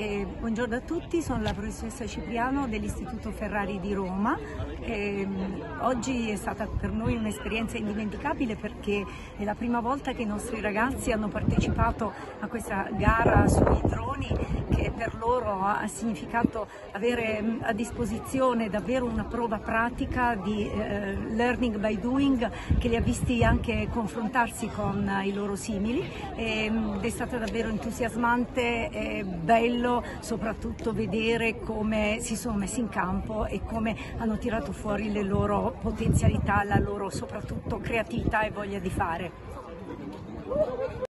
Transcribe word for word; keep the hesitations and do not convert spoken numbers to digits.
E buongiorno a tutti, sono la professoressa Cipriano dell'Istituto Ferrari di Roma. E, um, oggi è stata per noi un'esperienza indimenticabile perché è la prima volta che i nostri ragazzi hanno partecipato a questa gara sui droni, che per loro ha significato avere a disposizione davvero una prova pratica di eh, learning by doing, che li ha visti anche confrontarsi con i loro simili, ed è stato davvero entusiasmante e bello soprattutto vedere come si sono messi in campo e come hanno tirato fuori le loro potenzialità, la loro soprattutto creatività e voglia di fare.